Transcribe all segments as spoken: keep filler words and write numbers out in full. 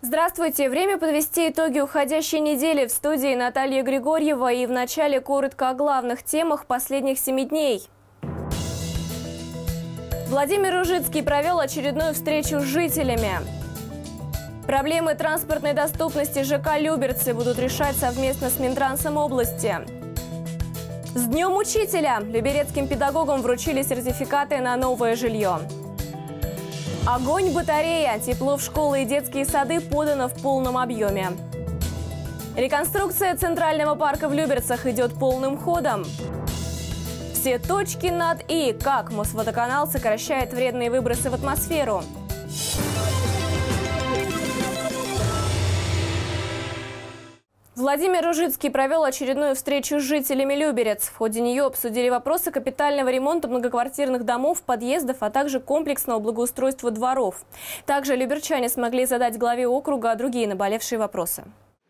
Здравствуйте! Время подвести итоги уходящей недели. В студии Наталья Григорьева. И в начале коротко о главных темах последних семи дней. Владимир Ружицкий провел очередную встречу с жителями. Проблемы транспортной доступности ЖК Люберцы будут решать совместно с Минтрансом области. С Днем Учителя! Люберецким педагогам вручили сертификаты на новое жилье. Огонь батарея. Тепло в школы и детские сады подано в полном объеме. Реконструкция Центрального парка в Люберцах идет полным ходом. Все точки над «и». Как Мосводоканал сокращает вредные выбросы в атмосферу. Владимир Ружицкий провел очередную встречу с жителями Люберец. В ходе нее обсудили вопросы капитального ремонта многоквартирных домов, подъездов, а также комплексного благоустройства дворов. Также люберчане смогли задать главе округа другие наболевшие вопросы.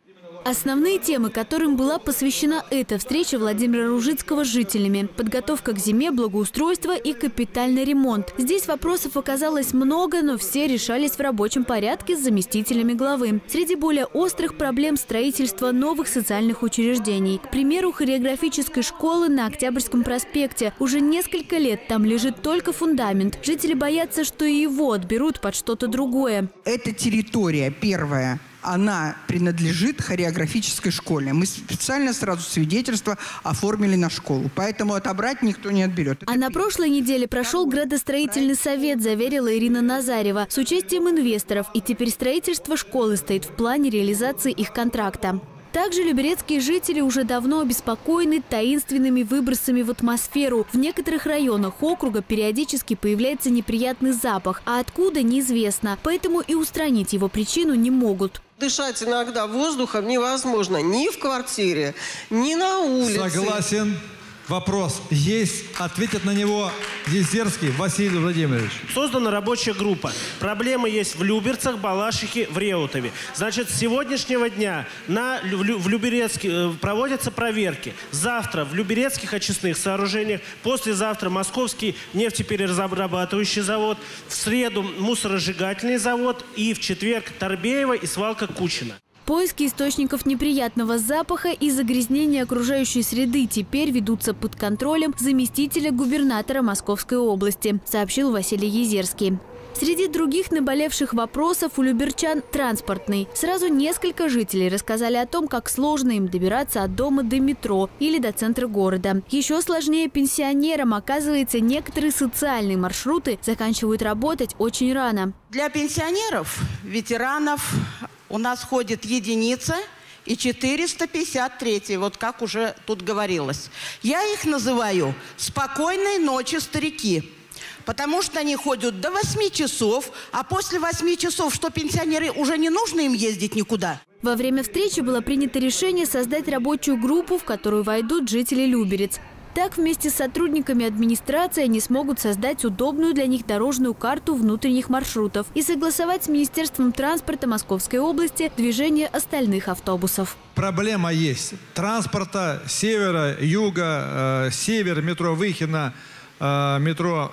Основные темы, которым была посвящена эта встреча Владимира Ружицкого с жителями – подготовка к зиме, благоустройство и капитальный ремонт. Здесь вопросов оказалось много, но все решались в рабочем порядке с заместителями главы. Среди более острых проблем – строительство новых социальных учреждений. К примеру, хореографической школы на Октябрьском проспекте. Уже несколько лет там лежит только фундамент. Жители боятся, что и его отберут под что-то другое. Эта территория первая. Она принадлежит хореографической школе. Мы специально сразу свидетельство оформили на школу. Поэтому отобрать никто не отберет. А на прошлой неделе прошел градостроительный совет, заверила Ирина Назарева, с участием инвесторов. И теперь строительство школы стоит в плане реализации их контракта. Также люберецкие жители уже давно обеспокоены таинственными выбросами в атмосферу. В некоторых районах округа периодически появляется неприятный запах, а откуда – неизвестно. Поэтому и устранить его причину не могут. Дышать иногда воздухом невозможно ни в квартире, ни на улице. Согласен. Вопрос есть. Ответит на него Езерский Василий Владимирович. Создана рабочая группа. Проблемы есть в Люберцах, Балашихе, в Реутове. Значит, с сегодняшнего дня на, в Люберецке проводятся проверки. Завтра в Люберецких очистных сооружениях, послезавтра Московский нефтеперерабатывающий завод, в среду мусоросжигательный завод и в четверг Торбеева и свалка Кучина. Поиски источников неприятного запаха и загрязнения окружающей среды теперь ведутся под контролем заместителя губернатора Московской области, сообщил Василий Езерский. Среди других наболевших вопросов у люберчан транспортный. Сразу несколько жителей рассказали о том, как сложно им добираться от дома до метро или до центра города. Еще сложнее пенсионерам. Оказывается, некоторые социальные маршруты заканчивают работать очень рано. Для пенсионеров, ветеранов у нас ходит единица и четыреста пятьдесят три, вот как уже тут говорилось. Я их называю «спокойной ночи, старики». Потому что они ходят до восьми часов, а после восьми часов, что пенсионеры уже не нужно им ездить никуда. Во время встречи было принято решение создать рабочую группу, в которую войдут жители Люберец. Так, вместе с сотрудниками администрации они смогут создать удобную для них дорожную карту внутренних маршрутов и согласовать с Министерством транспорта Московской области движение остальных автобусов. Проблема есть. Транспорта севера, юга, э, север, метро Выхино, э, метро,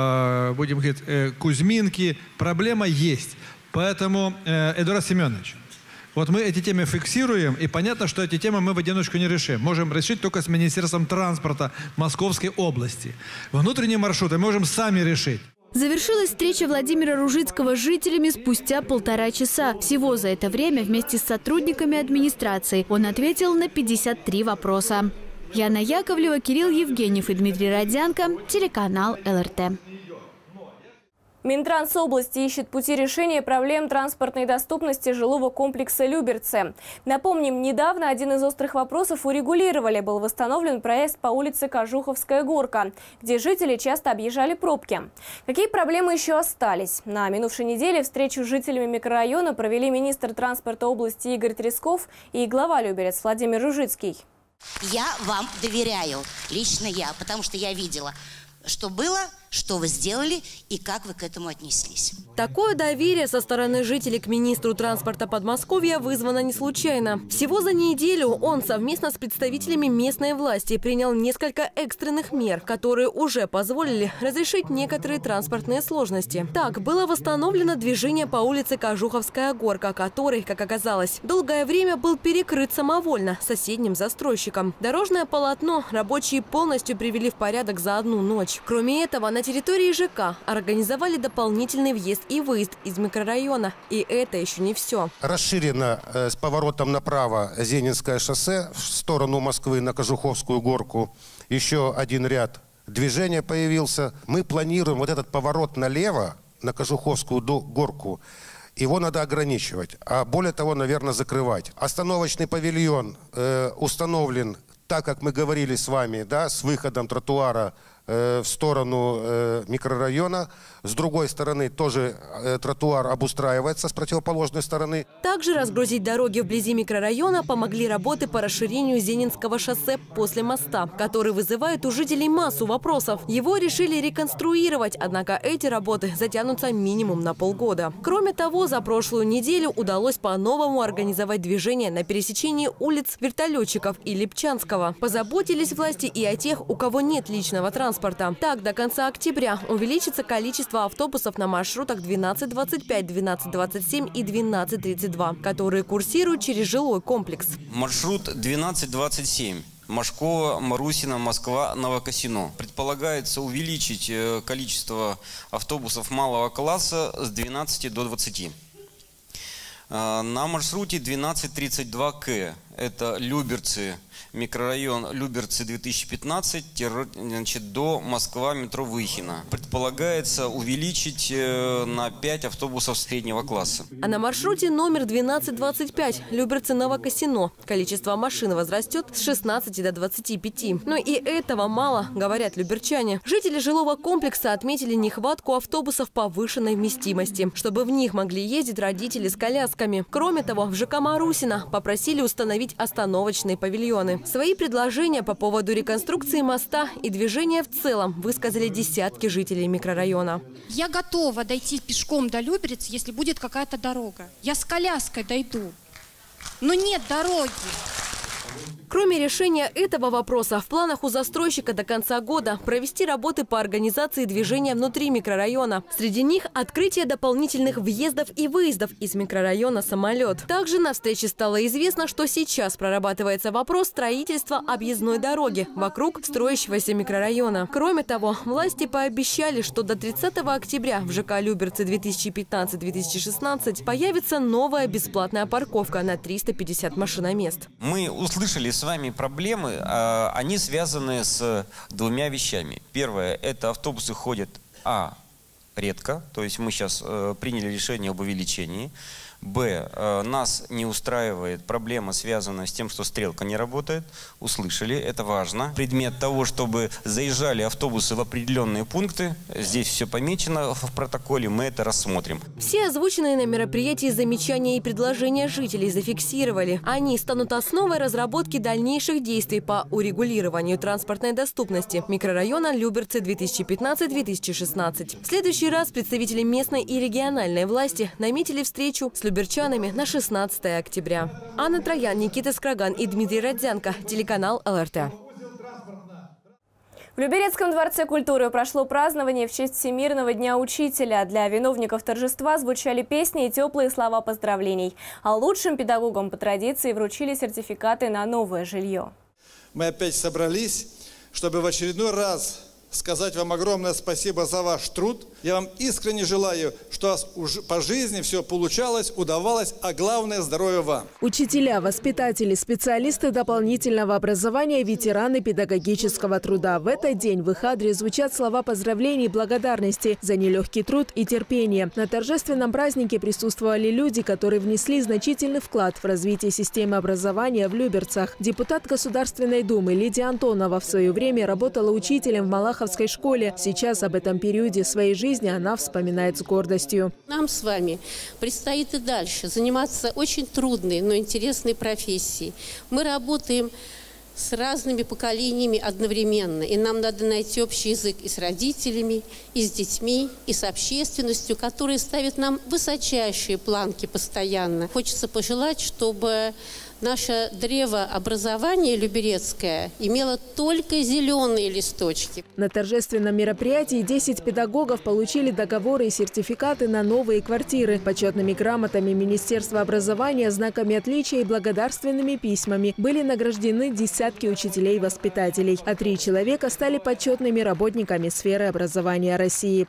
э, будем говорить, э, Кузьминки. Проблема есть. Поэтому, э, Эдуард Семенович, вот мы эти темы фиксируем, и понятно, что эти темы мы в одиночку не решим. Можем решить только с Министерством транспорта Московской области. Внутренние маршруты можем сами решить. Завершилась встреча Владимира Ружицкого с жителями спустя полтора часа. Всего за это время вместе с сотрудниками администрации он ответил на пятьдесят три вопроса. Яна Яковлева, Кирилл Евгеньев и Дмитрий Родянко, телеканал эл эр тэ. Минтранс области ищет пути решения проблем транспортной доступности жилого комплекса Люберцы. Напомним, недавно один из острых вопросов урегулировали. Был восстановлен проезд по улице Кожуховская горка, где жители часто объезжали пробки. Какие проблемы еще остались? На минувшей неделе встречу с жителями микрорайона провели министр транспорта области Игорь Тресков и глава Люберец Владимир Ружицкий. Я вам доверяю, лично я, потому что я видела, что было что вы сделали и как вы к этому отнеслись. Такое доверие со стороны жителей к министру транспорта Подмосковья вызвано не случайно. Всего за неделю он совместно с представителями местной власти принял несколько экстренных мер, которые уже позволили разрешить некоторые транспортные сложности. Так, было восстановлено движение по улице Кожуховская горка, который, как оказалось, долгое время был перекрыт самовольно соседним застройщиком. Дорожное полотно рабочие полностью привели в порядок за одну ночь. Кроме этого, на территории ЖЭКа организовали дополнительный въезд и выезд из микрорайона. И это еще не все. Расширено э, с поворотом направо Зенинское шоссе в сторону Москвы на Кожуховскую горку. Еще один ряд движения появился. Мы планируем вот этот поворот налево на Кожуховскую горку. Его надо ограничивать, а более того, наверное, закрывать. Остановочный павильон э, установлен так, как мы говорили с вами, да, с выходом тротуара э, в сторону э, микрорайона. С другой стороны тоже э, тротуар обустраивается с противоположной стороны. Также разгрузить дороги вблизи микрорайона помогли работы по расширению Зенинского шоссе после моста, который вызывает у жителей массу вопросов. Его решили реконструировать, однако эти работы затянутся минимум на полгода. Кроме того, за прошлую неделю удалось по-новому организовать движение на пересечении улиц Вертолетчиков и Липчанского. Позаботились власти и о тех, у кого нет личного транспорта. Так, до конца октября увеличится количество автобусов на маршрутах двенадцать двадцать пять, двенадцать двадцать семь и двенадцать тридцать два, которые курсируют через жилой комплекс. Маршрут двенадцать двадцать семь. Машкова, Марусина, Москва, Новокосино. Предполагается увеличить количество автобусов малого класса с двенадцати до двадцати. На маршруте двенадцать тридцать два К. Это Люберцы, микрорайон Люберцы две тысячи пятнадцать, значит, до Москва, метро Выхино. Предполагается увеличить на пять автобусов среднего класса. А на маршруте номер двенадцать двадцать пять Люберцы-Новокосино количество машин возрастет с шестнадцати до двадцати пяти. Но и этого мало, говорят люберчане. Жители жилого комплекса отметили нехватку автобусов повышенной вместимости, чтобы в них могли ездить родители с колясками. Кроме того, в ЖК Марусина попросили установить остановочные павильоны. Свои предложения по поводу реконструкции моста и движения в целом высказали десятки жителей микрорайона. Я готова дойти пешком до Люберец, если будет какая-то дорога. Я с коляской дойду, но нет дороги. Кроме решения этого вопроса, в планах у застройщика до конца года провести работы по организации движения внутри микрорайона. Среди них открытие дополнительных въездов и выездов из микрорайона «Самолет». Также на встрече стало известно, что сейчас прорабатывается вопрос строительства объездной дороги вокруг строящегося микрорайона. Кроме того, власти пообещали, что до тридцатого октября в ЖК Люберцы две тысячи пятнадцать — две тысячи шестнадцать появится новая бесплатная парковка на триста пятьдесят машиномест. Мы услышали с вами проблемы, они связаны с двумя вещами. Первое, это автобусы ходят, а, редко, то есть мы сейчас приняли решение об увеличении. Б. Нас не устраивает проблема, связанная с тем, что стрелка не работает. Услышали, это важно. Предмет того, чтобы заезжали автобусы в определенные пункты, здесь все помечено в протоколе, мы это рассмотрим. Все озвученные на мероприятии замечания и предложения жителей зафиксировали. Они станут основой разработки дальнейших действий по урегулированию транспортной доступности микрорайона Люберцы две тысячи пятнадцать — две тысячи шестнадцать. В следующий раз представители местной и региональной власти наметили встречу с люберчанами на шестнадцатое октября. Анна Троян, Никита Скраган и Дмитрий Родзянко. Телеканал эл эр тэ. В Люберецком дворце культуры прошло празднование в честь Всемирного дня учителя. Для виновников торжества звучали песни и теплые слова поздравлений. А лучшим педагогам по традиции вручили сертификаты на новое жилье. Мы опять собрались, чтобы в очередной раз сказать вам огромное спасибо за ваш труд. Я вам искренне желаю, что у вас уже по жизни все получалось, удавалось, а главное – здоровья вам. Учителя, воспитатели, специалисты дополнительного образования, ветераны педагогического труда. В этот день в их адрес звучат слова поздравлений и благодарности за нелегкий труд и терпение. На торжественном празднике присутствовали люди, которые внесли значительный вклад в развитие системы образования в Люберцах. Депутат Государственной Думы Лидия Антонова в свое время работала учителем в Малаховской школе. Сейчас об этом периоде своей жизни она вспоминает с гордостью. Нам с вами предстоит и дальше заниматься очень трудной, но интересной профессией. Мы работаем с разными поколениями одновременно. И нам надо найти общий язык и с родителями, и с детьми, и с общественностью, которые ставят нам высочайшие планки постоянно. Хочется пожелать, чтобы наше древообразование люберецкое имело только зеленые листочки. На торжественном мероприятии десять педагогов получили договоры и сертификаты на новые квартиры, почетными грамотами Министерства образования, знаками отличия и благодарственными письмами. Были награждены десятки учителей и воспитателей, а три человека стали почетными работниками сферы образования России.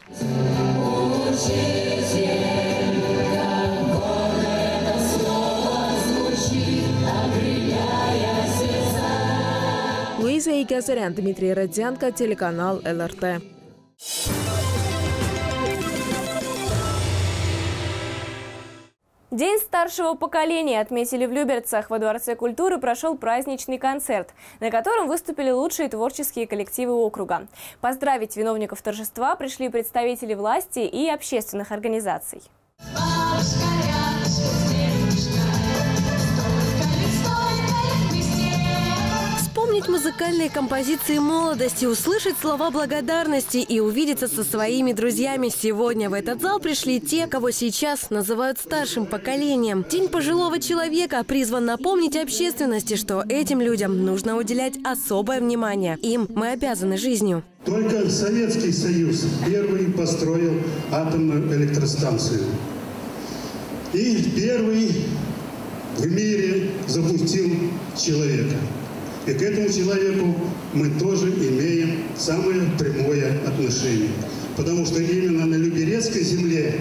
Луиза Иказарян, Дмитрий Родзянко, телеканал эл эр тэ. День старшего поколения отметили в Люберцах. Во Дворце культуры прошел праздничный концерт, на котором выступили лучшие творческие коллективы округа. Поздравить виновников торжества пришли представители власти и общественных организаций. Вспомнить музыкальные композиции молодости, услышать слова благодарности и увидеться со своими друзьями. Сегодня в этот зал пришли те, кого сейчас называют старшим поколением. День пожилого человека призван напомнить общественности, что этим людям нужно уделять особое внимание. Им мы обязаны жизнью. Только Советский Союз первый построил атомную электростанцию. И первый в мире запустил человека. И к этому человеку мы тоже имеем самое прямое отношение. Потому что именно на Люберецкой земле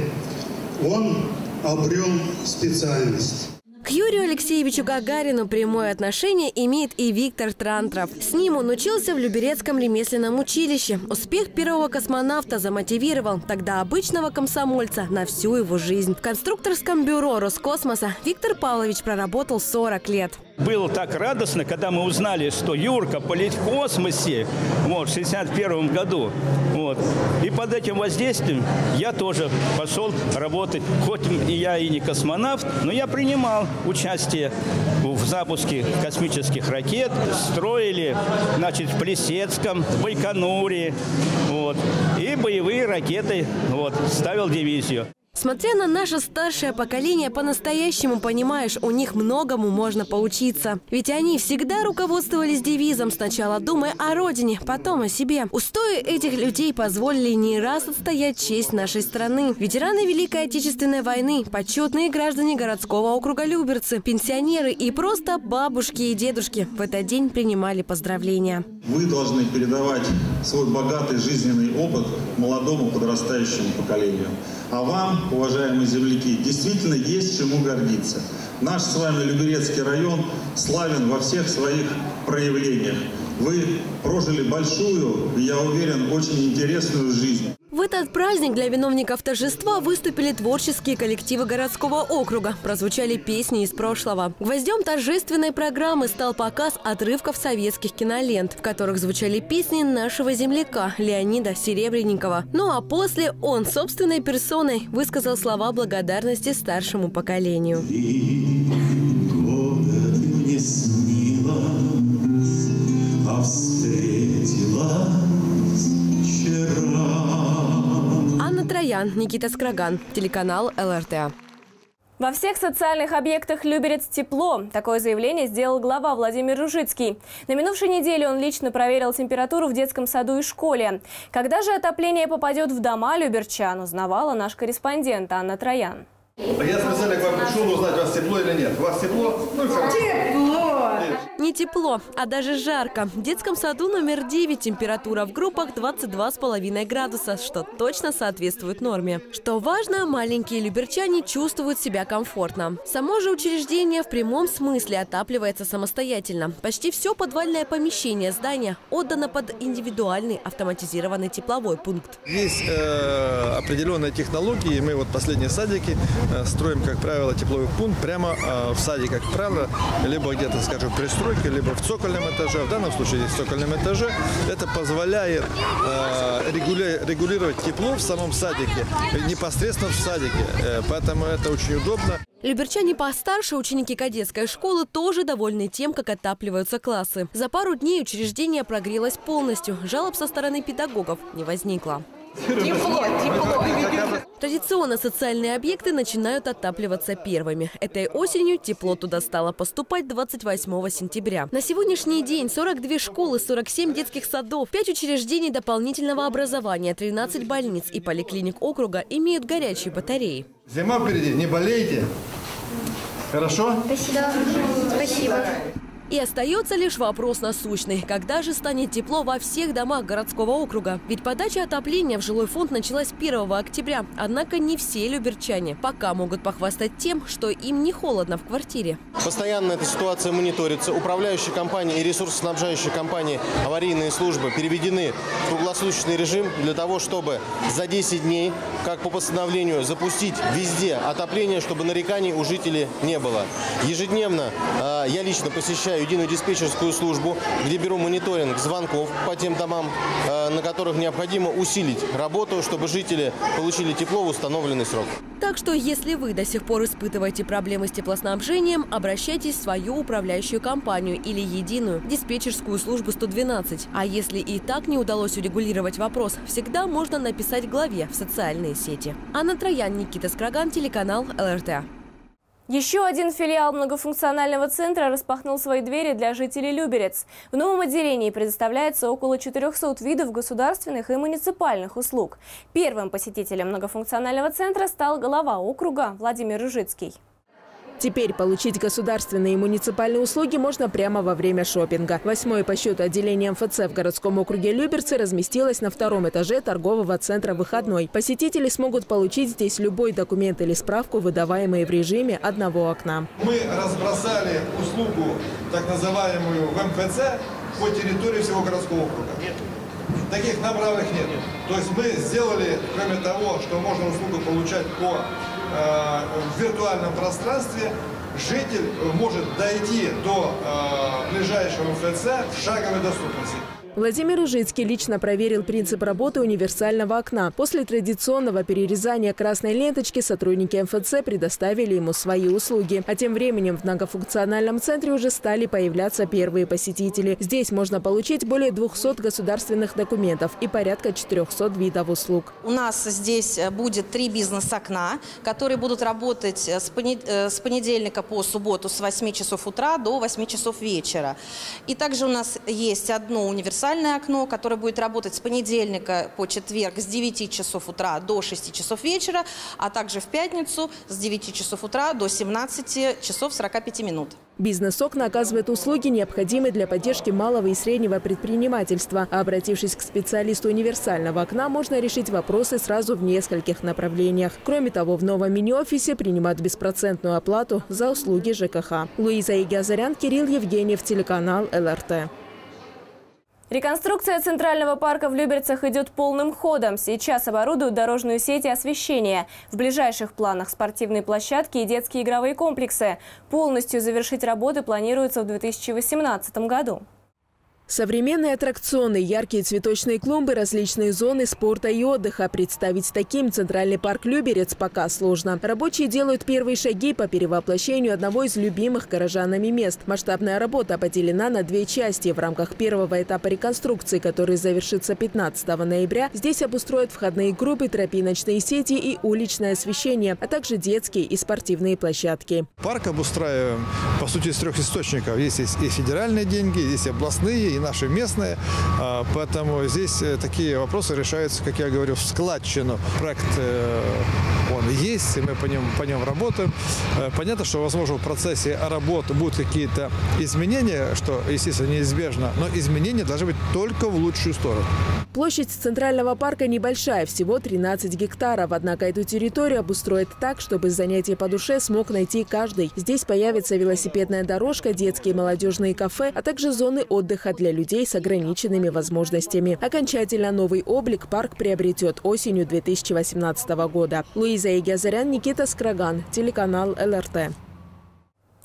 он обрел специальность. К Юрию Алексеевичу Гагарину прямое отношение имеет и Виктор Трантров. С ним он учился в Люберецком ремесленном училище. Успех первого космонавта замотивировал тогда обычного комсомольца на всю его жизнь. В конструкторском бюро Роскосмоса Виктор Павлович проработал сорок лет. Было так радостно, когда мы узнали, что Юрка полетит в космосе вот, в шестьдесят первом году. Вот. И под этим воздействием я тоже пошел работать. Хоть и я и не космонавт, но я принимал участие в запуске космических ракет. Строили, значит, в Плесецком, в Байконуре. Вот. И боевые ракеты вот, ставил дивизию. Смотря на наше старшее поколение, по-настоящему понимаешь, у них многому можно поучиться. Ведь они всегда руководствовались девизом: сначала думай о родине, потом о себе. Устои этих людей позволили не раз отстоять честь нашей страны. Ветераны Великой Отечественной войны, почетные граждане городского округа Люберцы, пенсионеры и просто бабушки и дедушки в этот день принимали поздравления. Вы должны передавать свой богатый жизненный опыт молодому подрастающему поколению. А вам, уважаемые земляки, действительно есть чему гордиться. Наш с вами Люберецкий район славен во всех своих проявлениях. Вы прожили большую, я уверен, очень интересную жизнь. В этот праздник для виновников торжества выступили творческие коллективы городского округа. Прозвучали песни из прошлого. Гвоздем торжественной программы стал показ отрывков советских кинолент, в которых звучали песни нашего земляка Леонида Серебренникова. Ну а после он собственной персоной высказал слова благодарности старшему поколению. Анна Троян, Никита Скраган, телеканал эл эр тэ. Во всех социальных объектах Люберец тепло. Такое заявление сделал глава Владимир Ружицкий. На минувшей неделе он лично проверил температуру в детском саду и школе. Когда же отопление попадет в дома люберчан, узнавала наш корреспондент Анна Троян. Я специально к вам пришел узнать, у вас тепло или нет. У вас тепло? Ну, тепло! Не тепло, а даже жарко. В детском саду номер девять температура в группах двадцать два с половиной градуса, что точно соответствует норме. Что важно, маленькие люберчане чувствуют себя комфортно. Само же учреждение в прямом смысле отапливается самостоятельно. Почти все подвальное помещение здания отдано под индивидуальный автоматизированный тепловой пункт. Есть э, определенные технологии. Мы вот последние садики строим, как правило, тепловой пункт прямо э, в саде, как правило, либо где-то, скажем, при стройки, либо в цокольном этаже. В данном случае здесь в цокольном этаже. Это позволяет э, регули, регулировать тепло в самом садике, непосредственно в садике. Э, поэтому это очень удобно. Люберчане постарше, ученики кадетской школы, тоже довольны тем, как отапливаются классы. За пару дней учреждение прогрелось полностью. Жалоб со стороны педагогов не возникло. Тепло, тепло. Традиционно социальные объекты начинают отапливаться первыми. Этой осенью тепло туда стало поступать двадцать восьмого сентября. На сегодняшний день сорок две школы, сорок семь детских садов, пять учреждений дополнительного образования, тринадцать больниц и поликлиник округа имеют горячие батареи. Зима впереди, не болейте. Хорошо? Спасибо. Спасибо. И остается лишь вопрос насущный. Когда же станет тепло во всех домах городского округа? Ведь подача отопления в жилой фонд началась первого октября. Однако не все люберчане пока могут похвастать тем, что им не холодно в квартире. Постоянно эта ситуация мониторится. Управляющие компании и ресурсоснабжающие компании аварийные службы переведены в круглосуточный режим для того, чтобы за десять дней, как по постановлению, запустить везде отопление, чтобы нареканий у жителей не было. Ежедневно э, я лично посещаю единую диспетчерскую службу, где беру мониторинг звонков по тем домам, на которых необходимо усилить работу, чтобы жители получили тепло в установленный срок. Так что, если вы до сих пор испытываете проблемы с теплоснабжением, обращайтесь в свою управляющую компанию или единую диспетчерскую службу сто двенадцать. А если и так не удалось урегулировать вопрос, всегда можно написать главе в социальные сети. Анна Троян, Никита Скраган, телеканал эл эр тэ. Еще один филиал многофункционального центра распахнул свои двери для жителей Люберец. В новом отделении предоставляется около четырёхсот видов государственных и муниципальных услуг. Первым посетителем многофункционального центра стал глава округа Владимир Ружицкий. Теперь получить государственные и муниципальные услуги можно прямо во время шопинга. Восьмое по счету отделение эм эф цэ в городском округе Люберцы разместилось на втором этаже торгового центра «Выходной». Посетители смогут получить здесь любой документ или справку, выдаваемые в режиме одного окна. Мы разбросали услугу, так называемую, в эм эф цэ по территории всего городского округа. Нет. Таких направленных нет. То есть мы сделали, кроме того, что можно услугу получать по в виртуальном пространстве, житель может дойти до э, ближайшего эм эф цэ в шаговой доступности. Владимир Ружицкий лично проверил принцип работы универсального окна. После традиционного перерезания красной ленточки сотрудники эм эф цэ предоставили ему свои услуги. А тем временем в многофункциональном центре уже стали появляться первые посетители. Здесь можно получить более двухсот государственных документов и порядка четырёхсот видов услуг. У нас здесь будет три бизнес-окна, которые будут работать с понедельника по субботу с восьми часов утра до восьми часов вечера. И также у нас есть одно универсальное окно, которое будет работать с понедельника по четверг с девяти часов утра до шести часов вечера, а также в пятницу с девяти часов утра до семнадцати часов сорока пяти минут. Бизнес-окна оказывают услуги, необходимые для поддержки малого и среднего предпринимательства. А обратившись к специалисту универсального окна, можно решить вопросы сразу в нескольких направлениях. Кроме того, в новом мини-офисе принимают беспроцентную оплату за услуги жэ ка ха. Луиза Игиазарян, Кирилл Евгеньев, телеканал эл эр тэ. Реконструкция Центрального парка в Люберцах идет полным ходом. Сейчас оборудуют дорожную сеть и освещение. В ближайших планах спортивные площадки и детские игровые комплексы. Полностью завершить работы планируется в две тысячи восемнадцатом году. Современные аттракционы, яркие цветочные клумбы, различные зоны спорта и отдыха. Представить таким Центральный парк Люберец пока сложно. Рабочие делают первые шаги по перевоплощению одного из любимых горожанами мест. Масштабная работа поделена на две части. В рамках первого этапа реконструкции, который завершится пятнадцатого ноября, здесь обустроят входные группы, тропиночные сети и уличное освещение, а также детские и спортивные площадки. Парк обустраиваем, по сути, из трех источников. Есть и федеральные деньги, есть и областные, и наши местные, поэтому здесь такие вопросы решаются, как я говорю, в складчину. Проект он есть, и мы по нему, по нему работаем. Понятно, что, возможно, в процессе работы будут какие-то изменения, что, естественно, неизбежно, но изменения должны быть только в лучшую сторону. Площадь Центрального парка небольшая, всего тринадцать гектаров. Однако эту территорию обустроят так, чтобы занятие по душе смог найти каждый. Здесь появится велосипедная дорожка, детские и молодежные кафе, а также зоны отдыха для людей с ограниченными возможностями. Окончательно новый облик парк приобретет осенью две тысячи восемнадцатого года. Луиза Игиазарян, Никита Скраган, телеканал эл эр тэ. В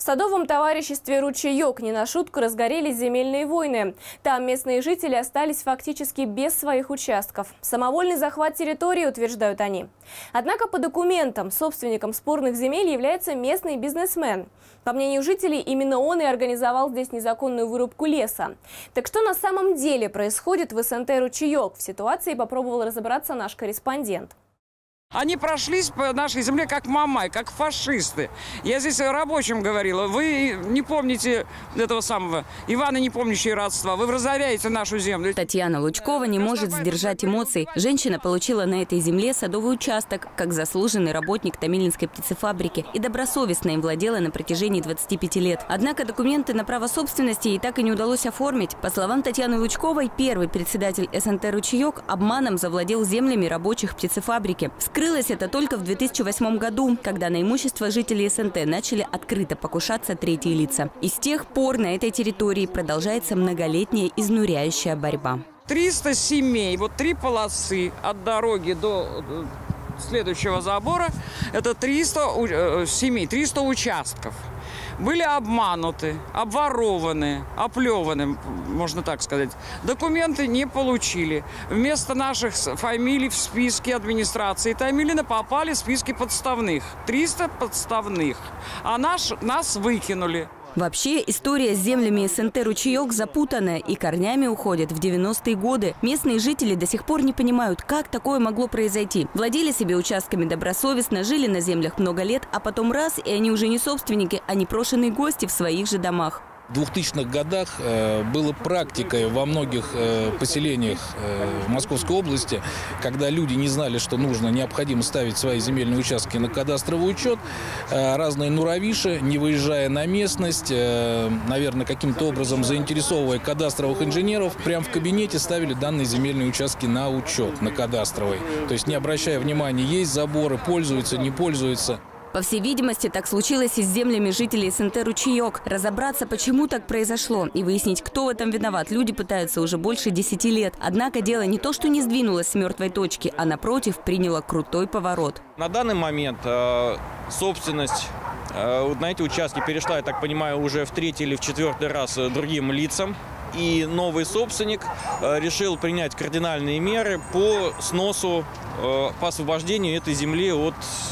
садовом товариществе «Ручеек» не на шутку разгорелись земельные войны. Там местные жители остались фактически без своих участков. Самовольный захват территории, утверждают они. Однако по документам собственником спорных земель является местный бизнесмен. По мнению жителей, именно он и организовал здесь незаконную вырубку леса. Так что на самом деле происходит в СНТ «Ручеек»? В ситуации попробовал разобраться наш корреспондент. Они прошлись по нашей земле как мамай, как фашисты. Я здесь рабочим говорила. Вы не помните этого самого Ивана, не помнящие родства. Вы разоряете нашу землю. Татьяна Лучкова не может сдержать эмоций. Женщина получила на этой земле садовый участок, как заслуженный работник Томилинской птицефабрики, и добросовестно им владела на протяжении двадцати пяти лет. Однако документы на право собственности ей так и не удалось оформить. По словам Татьяны Лучковой, первый председатель СНТ «Ручеек» обманом завладел землями рабочих птицефабрики. Вскрылось это только в две тысячи восьмом году, когда на имущество жителей СНТ начали открыто покушаться третьи лица. И с тех пор на этой территории продолжается многолетняя изнуряющая борьба. триста семей, вот три полосы от дороги до следующего забора, это триста семей, триста участков. Были обмануты, обворованы, оплеваны, можно так сказать. Документы не получили. Вместо наших фамилий в списке администрации Томилина попали в списки подставных. триста подставных. А наш, нас выкинули. Вообще, история с землями СНТ «Ручеек» запутанная и корнями уходит в девяностые годы. Местные жители до сих пор не понимают, как такое могло произойти. Владели себе участками добросовестно, жили на землях много лет, а потом раз, и они уже не собственники, а непрошенные гости в своих же домах. В двухтысячных годах э, было практикой во многих э, поселениях э, в Московской области, когда люди не знали, что нужно, необходимо ставить свои земельные участки на кадастровый учет. Э, разные норовиши, не выезжая на местность, э, наверное, каким-то образом заинтересовывая кадастровых инженеров, прямо в кабинете ставили данные земельные участки на учет, на кадастровый. То есть не обращая внимания, есть заборы, пользуются, не пользуются. По всей видимости, так случилось и с землями жителей СНТ «Ручеек». Разобраться, почему так произошло, и выяснить, кто в этом виноват, люди пытаются уже больше десяти лет. Однако дело не то, что не сдвинулось с мертвой точки, а напротив, приняло крутой поворот. На данный момент э, собственность э, на эти участки перешла, я так понимаю, уже в третий или в четвертый раз другим лицам. И новый собственник э, решил принять кардинальные меры по сносу, э, по освобождению этой земли от...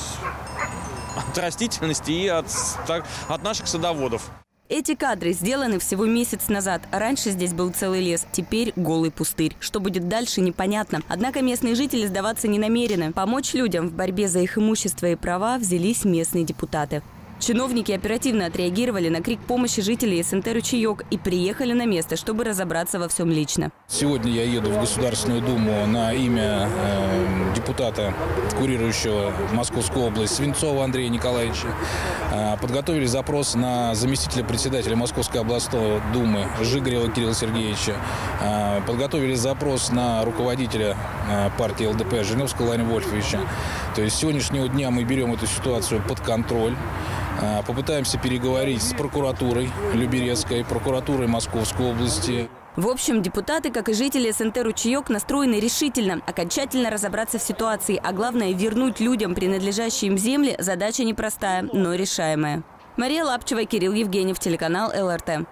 от растительности и от, от наших садоводов. Эти кадры сделаны всего месяц назад. Раньше здесь был целый лес, теперь голый пустырь. Что будет дальше, непонятно. Однако местные жители сдаваться не намерены. Помочь людям в борьбе за их имущество и права взялись местные депутаты. Чиновники оперативно отреагировали на крик помощи жителей СНТ «Ручеек» и приехали на место, чтобы разобраться во всем лично. Сегодня я еду в Государственную Думу на имя э, депутата, курирующего Московскую область, Свинцова Андрея Николаевича. Э, подготовили запрос на заместителя председателя Московской областной думы Жигарева Кирилла Сергеевича. Э, подготовили запрос на руководителя э, партии ЛДП Жириновского Владимира Вольфовича. То есть с сегодняшнего дня мы берем эту ситуацию под контроль. Попытаемся переговорить с прокуратурой Люберецкой, прокуратурой Московской области. В общем, депутаты, как и жители СНТ «Ручеек», настроены решительно, окончательно разобраться в ситуации, а главное – вернуть людям принадлежащие им земли – задача непростая, но решаемая. Мария Лапчева, Кирилл Евгеньев, телеканал ЛРТ.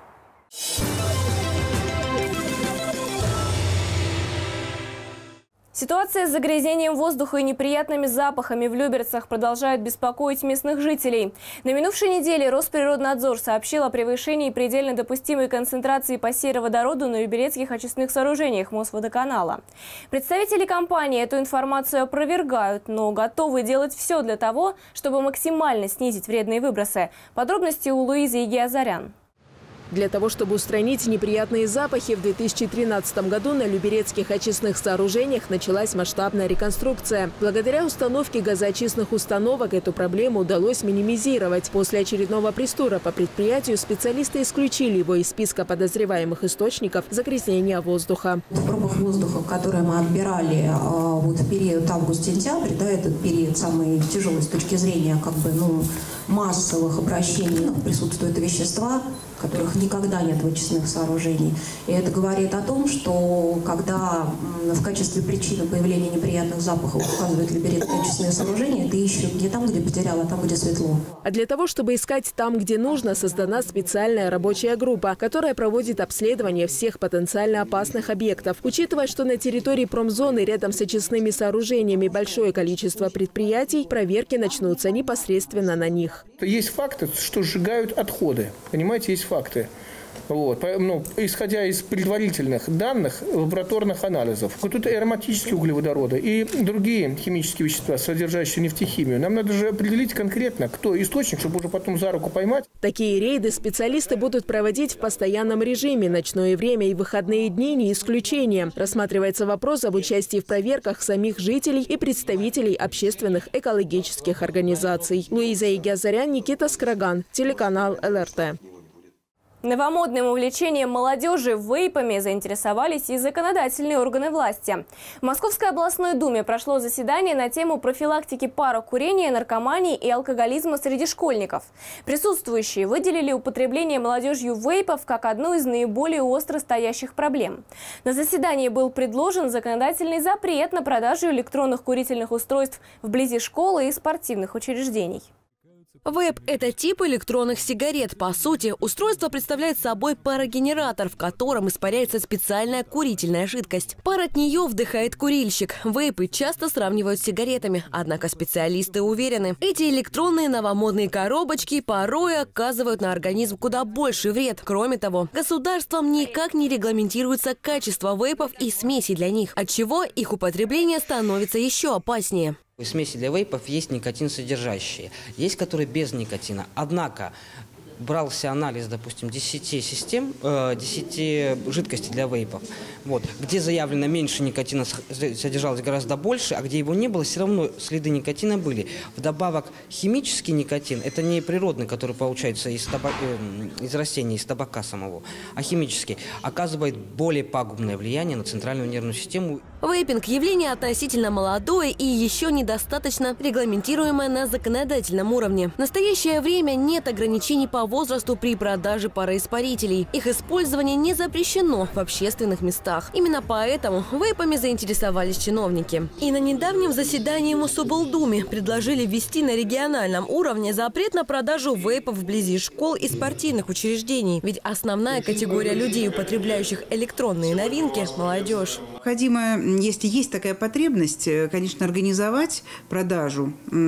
Ситуация с загрязнением воздуха и неприятными запахами в Люберцах продолжает беспокоить местных жителей. На минувшей неделе Росприроднадзор сообщил о превышении предельно допустимой концентрации по сероводороду на люберецких очистных сооружениях Мосводоканала. Представители компании эту информацию опровергают, но готовы делать все для того, чтобы максимально снизить вредные выбросы. Подробности у Луизы Егиазарян. Для того, чтобы устранить неприятные запахи, в две тысячи тринадцатом году на люберецких очистных сооружениях началась масштабная реконструкция. Благодаря установке газоочистных установок эту проблему удалось минимизировать. После очередного пристура по предприятию специалисты исключили его из списка подозреваемых источников загрязнения воздуха. В пробах воздуха, которые мы отбирали вот, в период август-сентябрь, да, этот период самый тяжелый с точки зрения как бы, ну, массовых обращений, присутствуют вещества, в которых никогда нет вычислительных сооружений. И это говорит о том, что когда в качестве причины появления неприятных запахов указывает Люберец вычислительные сооружения, ты ищешь не там, где потерял, а там, где светло. А для того, чтобы искать там, где нужно, создана специальная рабочая группа, которая проводит обследование всех потенциально опасных объектов. Учитывая, что на территории промзоны рядом с очистными сооружениями большое количество предприятий, проверки начнутся непосредственно на них. Есть факты, что сжигают отходы. Понимаете, есть факты. Вот. Ну, исходя из предварительных данных лабораторных анализов, вот тут и ароматические углеводороды, и другие химические вещества, содержащие нефтехимию. Нам надо же определить конкретно, кто источник, чтобы уже потом за руку поймать. Такие рейды специалисты будут проводить в постоянном режиме. Ночное время и выходные дни не исключение. Рассматривается вопрос об участии в проверках самих жителей и представителей общественных экологических организаций. Луиза Игиазарян, Никита Скраган, телеканал эл эр тэ. Новомодным увлечением молодежи вейпами заинтересовались и законодательные органы власти. В Московской областной думе прошло заседание на тему профилактики парокурения, наркомании и алкоголизма среди школьников. Присутствующие выделили употребление молодежью вейпов как одну из наиболее остро стоящих проблем. На заседании был предложен законодательный запрет на продажу электронных курительных устройств вблизи школы и спортивных учреждений. Вейп – это тип электронных сигарет. По сути, устройство представляет собой парогенератор, в котором испаряется специальная курительная жидкость. Пар от нее вдыхает курильщик. Вейпы часто сравнивают с сигаретами, однако специалисты уверены, эти электронные новомодные коробочки порой оказывают на организм куда больше вред. Кроме того, государством никак не регламентируется качество вейпов и смесей для них, отчего их употребление становится еще опаснее. Смеси для вейпов есть никотин содержащие, есть которые без никотина. Однако брался анализ, допустим, десяти систем, э, десяти жидкостей для вейпов, вот, где заявлено меньше никотина содержалось гораздо больше, а где его не было, все равно следы никотина были. Вдобавок, химический никотин, это не природный, который получается из, табак, э, из растений, из табака самого, а химический, оказывает более пагубное влияние на центральную нервную систему. Вейпинг – явление относительно молодое и еще недостаточно регламентируемое на законодательном уровне. В настоящее время нет ограничений по возрасту при продаже пароиспарителей. Их использование не запрещено в общественных местах. Именно поэтому вейпами заинтересовались чиновники. И на недавнем заседании Мособлдумы предложили ввести на региональном уровне запрет на продажу вейпов вблизи школ и спортивных учреждений. Ведь основная категория людей, употребляющих электронные новинки – молодежь. Необходимо, если есть такая потребность, конечно, организовать продажу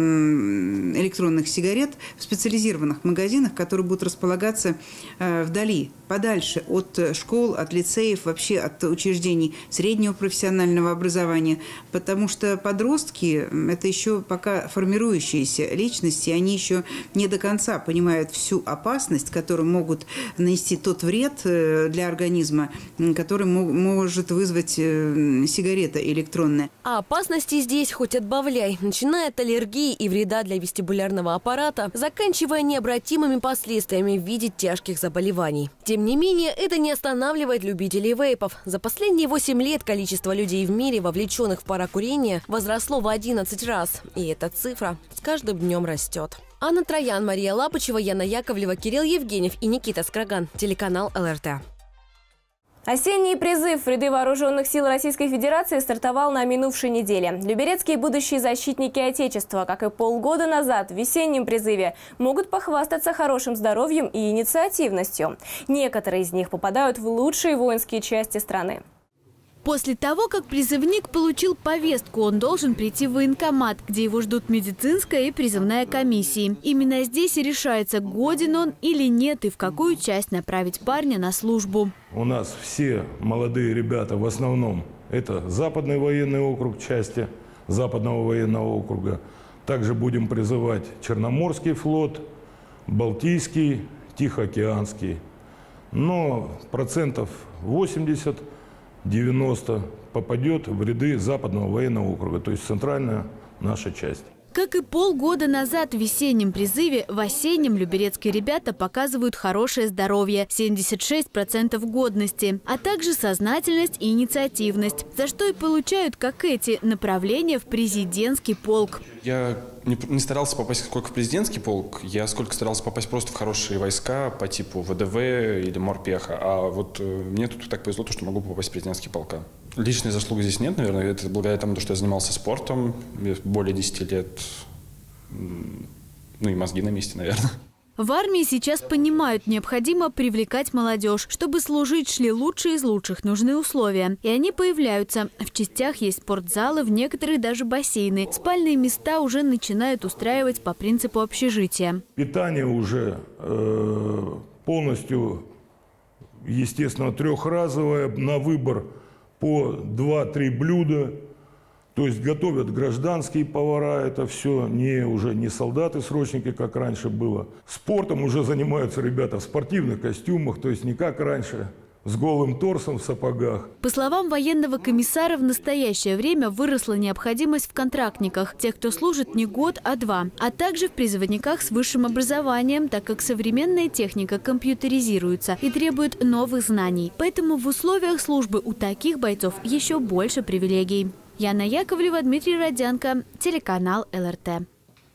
электронных сигарет в специализированных магазинах, которые будут располагаться вдали, подальше от школ, от лицеев, вообще от учреждений среднего профессионального образования. Потому что подростки – это еще пока формирующиеся личности, они еще не до конца понимают всю опасность, которую могут нанести тот вред для организма, который может вызвать сигарета электронная. А опасности здесь хоть отбавляй. Начиная от аллергии и вреда для вестибулярного аппарата, заканчивая необратимыми последствиями в виде тяжких заболеваний. Тем не менее, это не останавливает любителей вейпов. За последние восемь лет количество людей в мире, вовлеченных в парокурение, возросло в одиннадцать раз. И эта цифра с каждым днем растет. Анна Троян, Мария Лапычева, Яна Яковлева, Кирилл Евгеньев и Никита Скраган. Телеканал эл эр тэ. Осенний призыв в ряды вооруженных сил Российской Федерации стартовал на минувшей неделе. Люберецкие будущие защитники Отечества, как и полгода назад, в весеннем призыве могут похвастаться хорошим здоровьем и инициативностью. Некоторые из них попадают в лучшие воинские части страны. После того, как призывник получил повестку, он должен прийти в военкомат, где его ждут медицинская и призывная комиссии. Именно здесь и решается, годен он или нет и в какую часть направить парня на службу. У нас все молодые ребята в основном это Западный военный округ, части Западного военного округа. Также будем призывать Черноморский флот, Балтийский, Тихоокеанский. Но процентов восемьдесят — девяносто попадет в ряды Западного военного округа, то есть центральная наша часть. Как и полгода назад в весеннем призыве, в осеннем люберецкие ребята показывают хорошее здоровье – семьдесят шесть процентов годности, а также сознательность и инициативность, за что и получают, как эти, направления в президентский полк. Я не, не старался попасть сколько в президентский полк, я сколько старался попасть просто в хорошие войска по типу ВДВ или морпеха. А вот мне тут так повезло, что могу попасть в президентские полка. Личной заслуги здесь нет, наверное. Это благодаря тому, что я занимался спортом более десяти лет. Ну и мозги на месте, наверное. В армии сейчас понимают, необходимо привлекать молодежь. Чтобы служить, шли лучшие из лучших, нужны условия. И они появляются. В частях есть спортзалы, в некоторых даже бассейны. Спальные места уже начинают устраивать по принципу общежития. Питание уже э, полностью, естественно, трехразовое, на выбор по два-три блюда. То есть готовят гражданские повара, это все не, уже не солдаты-срочники, как раньше было. Спортом уже занимаются ребята в спортивных костюмах, то есть не как раньше, с голым торсом в сапогах. По словам военного комиссара, в настоящее время выросла необходимость в контрактниках, тех, кто служит не год, а два, а также в призывниках с высшим образованием, так как современная техника компьютеризируется и требует новых знаний. Поэтому в условиях службы у таких бойцов еще больше привилегий. Яна Яковлева, Дмитрий Родянко, телеканал эл эр тэ.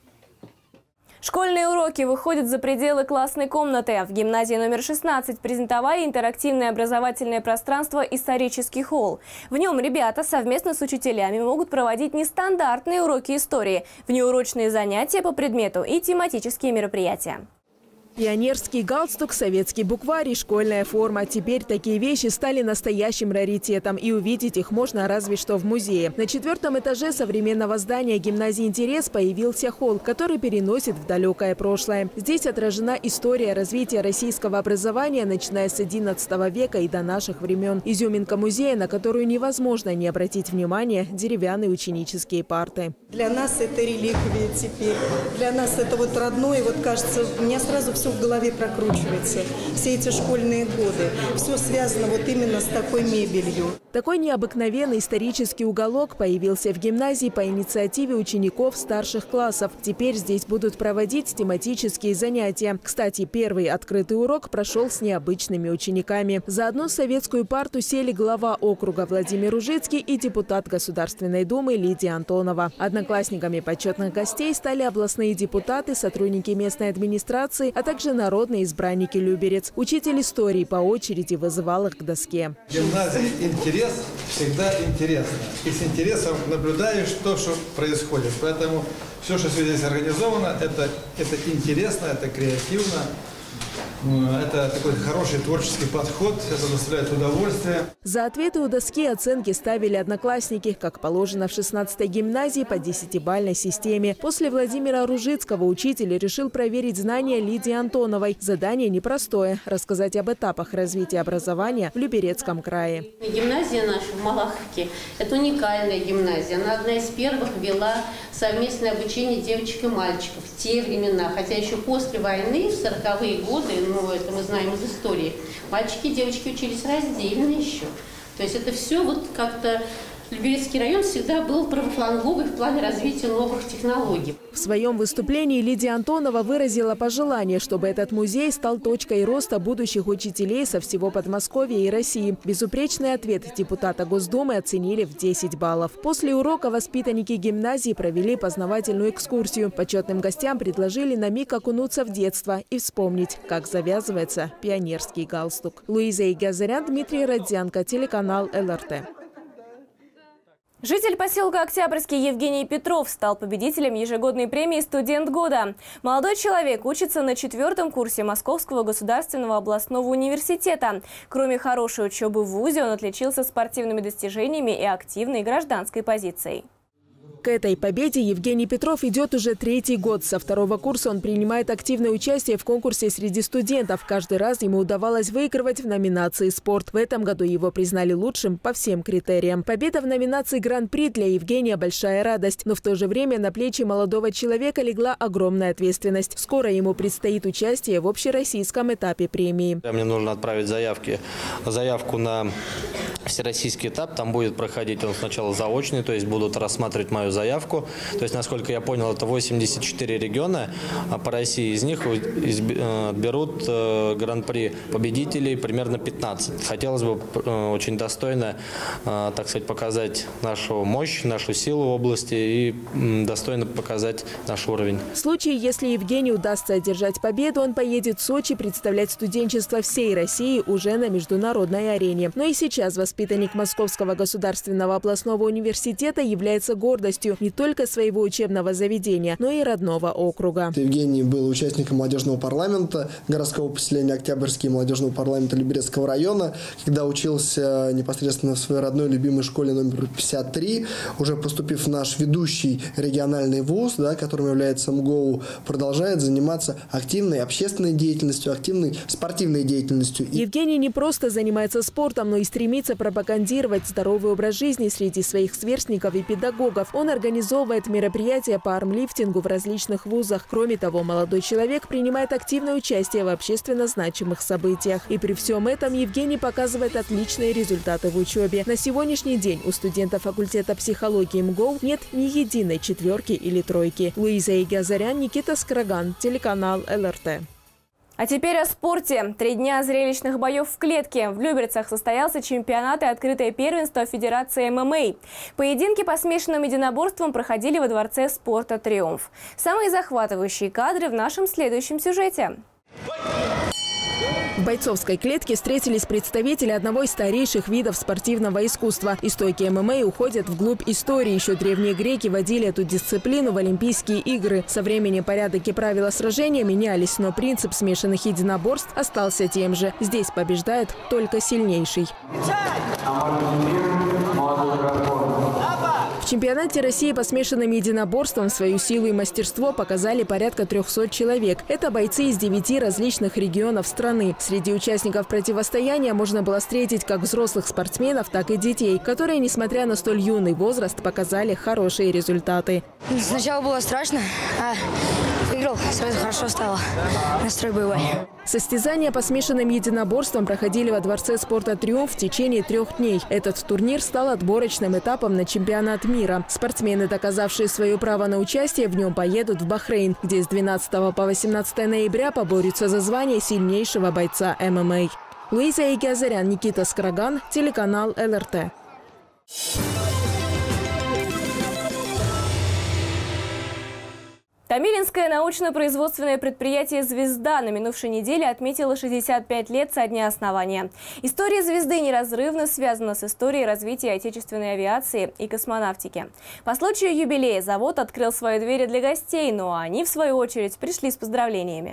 Школьные уроки выходят за пределы классной комнаты. В гимназии номер шестнадцать презентовали интерактивное образовательное пространство «Исторический холл». В нем ребята совместно с учителями могут проводить нестандартные уроки истории, внеурочные занятия по предмету и тематические мероприятия. Пионерский галстук, советский букварь и школьная форма. Теперь такие вещи стали настоящим раритетом, и увидеть их можно разве что в музее. На четвертом этаже современного здания гимназии «Интерес» появился холл, который переносит в далекое прошлое. Здесь отражена история развития российского образования, начиная с одиннадцатого века и до наших времен. Изюминка музея, на которую невозможно не обратить внимание – деревянные ученические парты. Для нас это реликвия теперь. Для нас это вот родное. Вот кажется, у меня сразу все в голове прокручивается. Все эти школьные годы. Все связано вот именно с такой мебелью. Такой необыкновенный исторический уголок появился в гимназии по инициативе учеников старших классов. Теперь здесь будут проводить тематические занятия. Кстати, первый открытый урок прошел с необычными учениками. За одну советскую парту сели глава округа Владимир Ужицкий и депутат Государственной Думы Лидия Антонова. Одноклассниками почетных гостей стали областные депутаты, сотрудники местной администрации, а также народные избранники Люберец. Учитель истории по очереди вызывал их к доске. В гимназии интерес всегда интересно. И с интересом наблюдаешь то, что происходит. Поэтому все, что здесь организовано, это, это интересно, это креативно. Это такой хороший творческий подход, это доставляет удовольствие. За ответы у доски оценки ставили одноклассники, как положено в шестнадцатой гимназии по десятибалльной системе. После Владимира Ружицкого учитель решил проверить знания Лидии Антоновой. Задание непростое – рассказать об этапах развития образования в Люберецком крае. Гимназия наша в Малаховке – это уникальная гимназия. Она одна из первых вела совместное обучение девочек и мальчиков в те времена. Хотя еще после войны, в сороковые годы, ну, это мы знаем из истории, мальчики и девочки учились раздельно еще. То есть это все вот как-то... Люберецкий район всегда был правофланговый в плане развития новых технологий. В своем выступлении Лидия Антонова выразила пожелание, чтобы этот музей стал точкой роста будущих учителей со всего Подмосковья и России. Безупречный ответ депутата Госдумы оценили в десять баллов. После урока воспитанники гимназии провели познавательную экскурсию. Почетным гостям предложили на миг окунуться в детство и вспомнить, как завязывается пионерский галстук. Луиза Игазарян, Дмитрий Родзянко, телеканал эл эр тэ. Житель поселка Октябрьский Евгений Петров стал победителем ежегодной премии «Студент года». Молодой человек учится на четвертом курсе Московского государственного областного университета. Кроме хорошей учебы в вузе, он отличился спортивными достижениями и активной гражданской позицией. К этой победе Евгений Петров идет уже третий год. Со второго курса он принимает активное участие в конкурсе среди студентов. Каждый раз ему удавалось выигрывать в номинации «Спорт». В этом году его признали лучшим по всем критериям. Победа в номинации «Гран-при» для Евгения – большая радость. Но в то же время на плечи молодого человека легла огромная ответственность. Скоро ему предстоит участие в общероссийском этапе премии. Мне нужно отправить заявки, заявку на всероссийский этап, там будет проходить он сначала заочный, то есть будут рассматривать мою заявку. То есть, насколько я понял, это восемьдесят четыре региона по России, из них отберут гран-при победителей примерно пятнадцать. Хотелось бы очень достойно, так сказать, показать нашу мощь, нашу силу в области и достойно показать наш уровень. В случае, если Евгению удастся одержать победу, он поедет в Сочи представлять студенчество всей России уже на международной арене. Но и сейчас воспитанник Московского государственного областного университета является гордостью не только своего учебного заведения, но и родного округа. Евгений был участником молодежного парламента городского поселения Октябрьский, молодежного парламента Люберецкого района, когда учился непосредственно в своей родной любимой школе номер пятьдесят три, уже поступив в наш ведущий региональный вуз, да, которым является МГОУ, продолжает заниматься активной общественной деятельностью, активной спортивной деятельностью. Евгений не просто занимается спортом, но и стремится пропагандировать здоровый образ жизни среди своих сверстников и педагогов. Он организовывает мероприятия по армлифтингу в различных вузах. Кроме того, молодой человек принимает активное участие в общественно значимых событиях. И при всем этом Евгений показывает отличные результаты в учебе. На сегодняшний день у студентов факультета психологии МГОУ нет ни единой четверки или тройки. Луиза Игазарян, Никита Скраган, телеканал эл эр тэ. А теперь о спорте. Три дня зрелищных боев в клетке. В Люберцах состоялся чемпионат и открытое первенство Федерации эм эм а. Поединки по смешанным единоборствам проходили во Дворце спорта «Триумф». Самые захватывающие кадры в нашем следующем сюжете. В бойцовской клетке встретились представители одного из старейших видов спортивного искусства. Истоки эм эм а уходят вглубь истории. Еще древние греки водили эту дисциплину в Олимпийские игры. Со временем порядок и правила сражения менялись, но принцип смешанных единоборств остался тем же. Здесь побеждает только сильнейший. В чемпионате России по смешанным единоборствам свою силу и мастерство показали порядка трёхсот человек. Это бойцы из девяти различных регионов страны. Среди участников противостояния можно было встретить как взрослых спортсменов, так и детей, которые, несмотря на столь юный возраст, показали хорошие результаты. Сначала было страшно, а выиграл, сразу хорошо стало. Настрой боевой. Состязания по смешанным единоборствам проходили во Дворце спорта «Триумф» в течение трех дней. Этот турнир стал отборочным этапом на чемпионат мира. Спортсмены, доказавшие свое право на участие, в нем поедут в Бахрейн, где с двенадцатого по восемнадцатое ноября поборются за звание сильнейшего бойца эм эм а. Луиза Игазарян, Никита Скраган, телеканал эл эр тэ. Томилинское научно-производственное предприятие «Звезда» на минувшей неделе отметило шестьдесят пять лет со дня основания. История «Звезды» неразрывно связана с историей развития отечественной авиации и космонавтики. По случаю юбилея завод открыл свои двери для гостей, ну а они, в свою очередь, пришли с поздравлениями.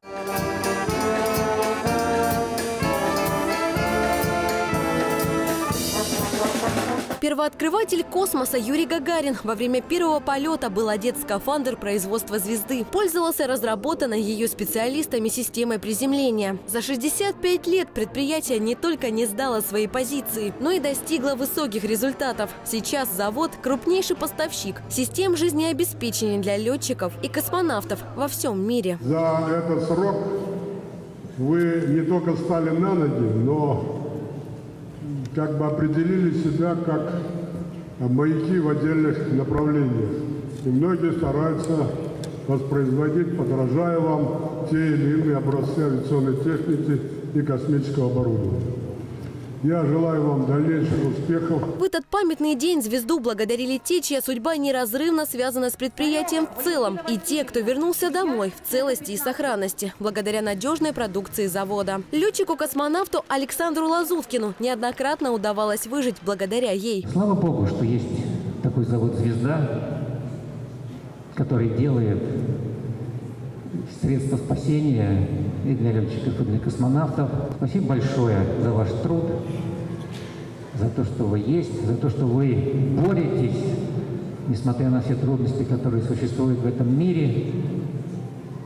Первооткрыватель космоса Юрий Гагарин во время первого полета был одет в скафандр производства «Звезды». Пользовался разработанной ее специалистами системой приземления. За шестьдесят пять лет предприятие не только не сдало свои позиции, но и достигло высоких результатов. Сейчас завод – крупнейший поставщик систем жизнеобеспечения для летчиков и космонавтов во всем мире. За этот срок вы не только стали на ноги, но как бы определили себя как маяки в отдельных направлениях. И многие стараются воспроизводить, подражая вам, те или иные образцы авиационной техники и космического оборудования. Я желаю вам дальнейших успехов. В этот памятный день «Звезду» благодарили те, чья судьба неразрывно связана с предприятием в целом, и те, кто вернулся домой в целости и сохранности, благодаря надежной продукции завода. Летчику-космонавту Александру Лазуткину неоднократно удавалось выжить благодаря ей. Слава Богу, что есть такой завод «Звезда», который делает средства спасения и для летчиков, и для космонавтов. Спасибо большое за ваш труд, за то, что вы есть, за то, что вы боретесь, несмотря на все трудности, которые существуют в этом мире.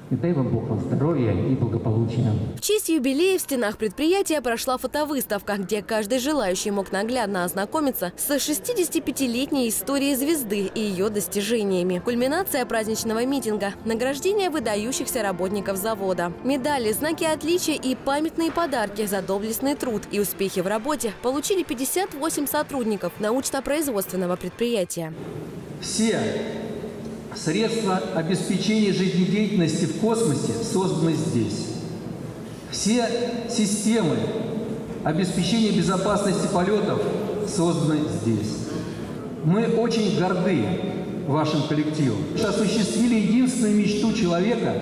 И дай вам Бог здоровья и благополучия. В честь юбилея в стенах предприятия прошла фотовыставка, где каждый желающий мог наглядно ознакомиться с шестидесятипятилетней историей звезды и ее достижениями. Кульминация праздничного митинга – награждение выдающихся работников завода. Медали, знаки отличия и памятные подарки за доблестный труд и успехи в работе получили пятьдесят восемь сотрудников научно-производственного предприятия. Все средства обеспечения жизнедеятельности в космосе созданы здесь. Все системы обеспечения безопасности полетов созданы здесь. Мы очень горды вашим коллективом. Осуществили единственную мечту человека.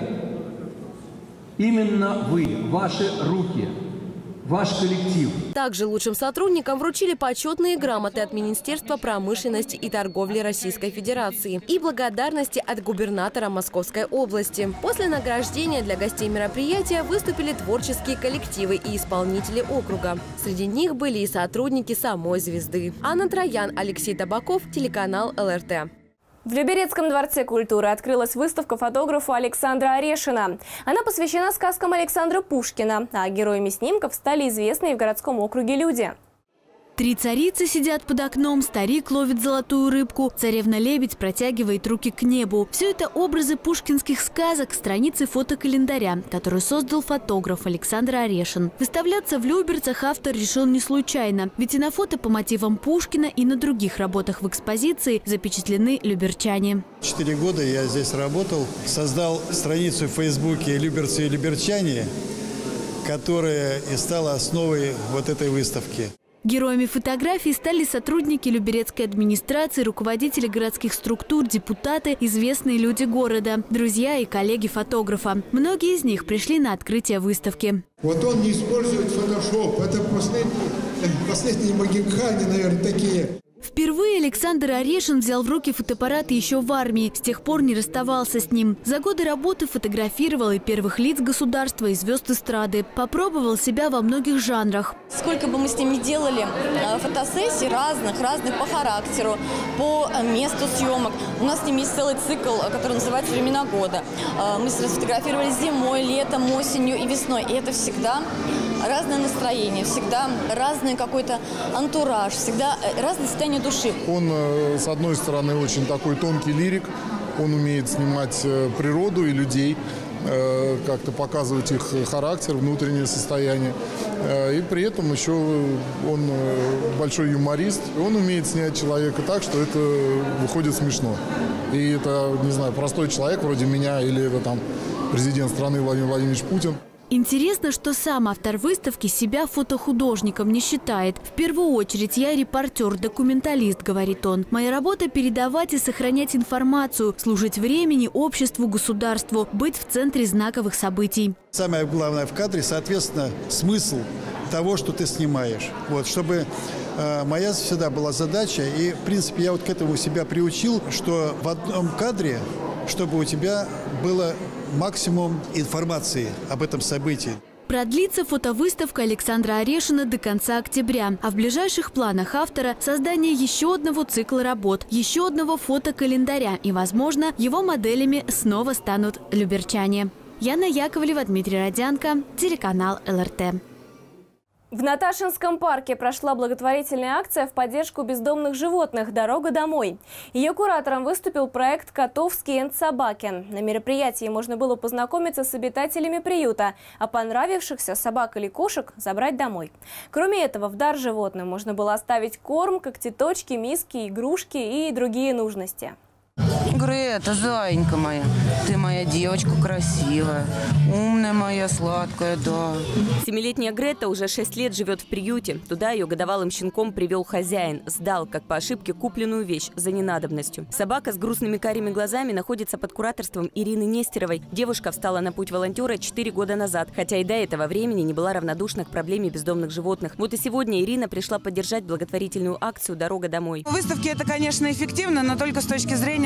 Именно вы, ваши руки. Ваш коллектив. Также лучшим сотрудникам вручили почетные грамоты от Министерства промышленности и торговли Российской Федерации и благодарности от губернатора Московской области. После награждения для гостей мероприятия выступили творческие коллективы и исполнители округа. Среди них были и сотрудники самой звезды. Анна Троян, Алексей Табаков, телеканал эл эр тэ. В Люберецком дворце культуры открылась выставка фотографа Александра Орешина. Она посвящена сказкам Александра Пушкина, а героями снимков стали известные в городском округе люди. Три царицы сидят под окном, старик ловит золотую рыбку, царевна-лебедь протягивает руки к небу. Все это образы пушкинских сказок, страницы фотокалендаря, который создал фотограф Александр Орешин. Выставляться в Люберцах автор решил не случайно, ведь и на фото по мотивам Пушкина, и на других работах в экспозиции запечатлены люберчане. Четыре года я здесь работал, создал страницу в Фейсбуке «Люберцы и люберчане», которая и стала основой вот этой выставки. Героями фотографий стали сотрудники Люберецкой администрации, руководители городских структур, депутаты, известные люди города, друзья и коллеги фотографа. Многие из них пришли на открытие выставки. Вот он не использует фотошоп. Это последние, последние могикане, наверное, такие. Впервые Александр Орешин взял в руки фотоаппарат еще в армии. С тех пор не расставался с ним. За годы работы фотографировал и первых лиц государства, и звезд эстрады. Попробовал себя во многих жанрах. Сколько бы мы с ним ни делали фотосессий разных, разных по характеру, по месту съемок. У нас с ним есть целый цикл, который называется «Времена года». Мы сфотографировали зимой, летом, осенью и весной. И это всегда разное настроение, всегда разный какой-то антураж, всегда разное состояние души. Он, с одной стороны, очень такой тонкий лирик, он умеет снимать природу и людей, как-то показывать их характер, внутреннее состояние. И при этом еще он большой юморист. Он умеет снять человека так, что это выходит смешно. И это, не знаю, простой человек вроде меня или это там президент страны Владимир Владимирович Путин. Интересно, что сам автор выставки себя фотохудожником не считает. В первую очередь я репортер, документалист, говорит он. Моя работа – передавать и сохранять информацию, служить времени, обществу, государству, быть в центре знаковых событий. Самое главное в кадре, соответственно, смысл того, что ты снимаешь. Вот, чтобы э, моя всегда была задача, и, в принципе, я вот к этому себя приучил, что в одном кадре, чтобы у тебя было максимум информации об этом событии. Продлится фотовыставка Александра Орешина до конца октября. А в ближайших планах автора создание еще одного цикла работ, еще одного фотокалендаря. И, возможно, его моделями снова станут люберчане. Яна Яковлева, Дмитрий Родянко, телеканал эл эр тэ. В Наташинском парке прошла благотворительная акция в поддержку бездомных животных «Дорога домой». Ее куратором выступил проект «Котовский энд собаки». На мероприятии можно было познакомиться с обитателями приюта, а понравившихся собак или кошек забрать домой. Кроме этого, в дар животным можно было оставить корм, когтеточки, миски, игрушки и другие нужности. Грета, зайенька моя, ты моя девочка красивая, умная моя, сладкая, да. Семилетняя Грета уже шесть лет живет в приюте. Туда ее годовалым щенком привел хозяин. Сдал, как по ошибке, купленную вещь за ненадобностью. Собака с грустными карими глазами находится под кураторством Ирины Нестеровой. Девушка встала на путь волонтера четыре года назад, хотя и до этого времени не была равнодушна к проблеме бездомных животных. Вот и сегодня Ирина пришла поддержать благотворительную акцию «Дорога домой». Выставки это, конечно, эффективно, но только с точки зрения того, чтобы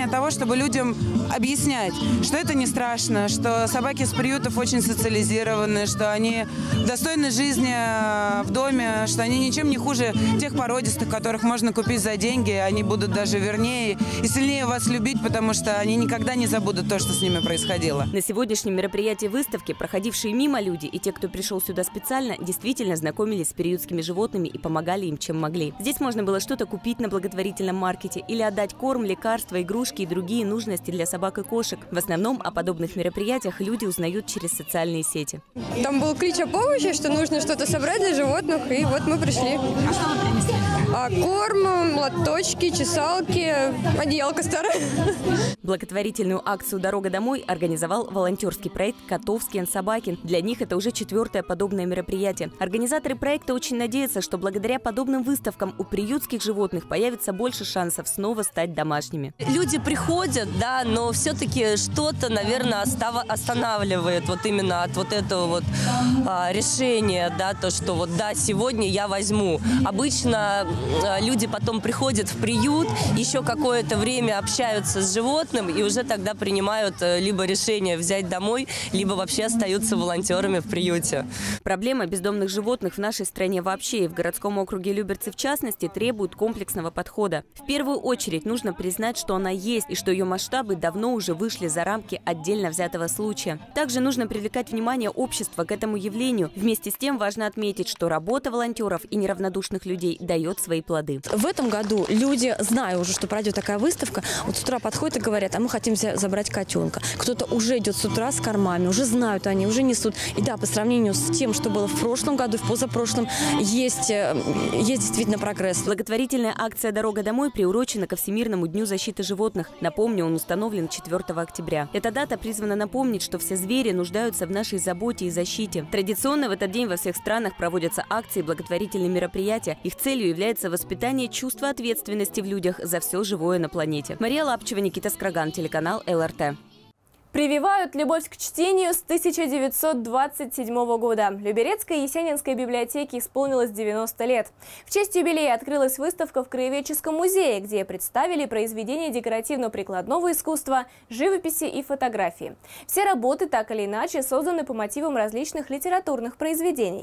чтобы людям объяснять, что это не страшно, что собаки с приютов очень социализированы, что они достойны жизни в доме, что они ничем не хуже тех породистых, которых можно купить за деньги. Они будут даже вернее и сильнее вас любить, потому что они никогда не забудут то, что с ними происходило. На сегодняшнем мероприятии выставки проходившие мимо люди и те, кто пришел сюда специально, действительно знакомились с приютскими животными и помогали им, чем могли. Здесь можно было что-то купить на благотворительном маркете или отдать корм, лекарства, игрушки и другие нужности для собак и кошек. В основном о подобных мероприятиях люди узнают через социальные сети. Там был клич о помощи, что нужно что-то собрать для животных, и вот мы пришли. А что вы принесли? А, корм, лоточки, чесалки, одеялко старое. Благотворительную акцию «Дорога домой» организовал волонтерский проект «Котовский and Собакин». Для них это уже четвертое подобное мероприятие. Организаторы проекта очень надеются, что благодаря подобным выставкам у приютских животных появится больше шансов снова стать домашними. Люди приходят, да, но все-таки что-то, наверное, останавливает вот именно от вот этого вот а, решения, да, то, что вот да, сегодня я возьму. Обычно а, люди потом приходят в приют, еще какое-то время общаются с животным и уже тогда принимают а, либо решение взять домой, либо вообще остаются волонтерами в приюте. Проблема бездомных животных в нашей стране вообще и в городском округе Люберцы в частности требует комплексного подхода. В первую очередь нужно признать, что она есть и что ее масштабы давно уже вышли за рамки отдельно взятого случая. Также нужно привлекать внимание общества к этому явлению. Вместе с тем важно отметить, что работа волонтеров и неравнодушных людей дает свои плоды. В этом году люди, зная уже, что пройдет такая выставка, вот с утра подходят и говорят: а мы хотим забрать котенка. Кто-то уже идет с утра с кормами, уже знают они, уже несут. И да, по сравнению с тем, что было в прошлом году, в позапрошлом, есть, есть действительно прогресс. Благотворительная акция «Дорога домой» приурочена ко Всемирному дню защиты животных. Напомню, он установлен четвёртого октября. Эта дата призвана напомнить, что все звери нуждаются в нашей заботе и защите. Традиционно в этот день во всех странах проводятся акции и благотворительные мероприятия. Их целью является воспитание чувства ответственности в людях за все живое на планете. Мария Лапчева, Никита Скраган, телеканал эл эр тэ. Прививают любовь к чтению с тысяча девятьсот двадцать седьмого года. Люберецкой Есенинской библиотеке исполнилось девяносто лет. В честь юбилея открылась выставка в Краеведческом музее, где представили произведения декоративно-прикладного искусства, живописи и фотографии. Все работы так или иначе созданы по мотивам различных литературных произведений.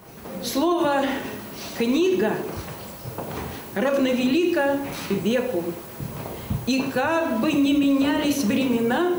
Слово «книга» равновелико веку. И как бы ни менялись времена,